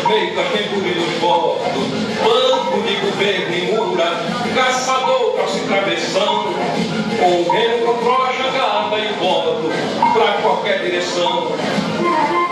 respeita quem por nos votos, banco de governo e mura, caçador troça e travessão, correndo com trocha, gata e voto, pra qualquer direção.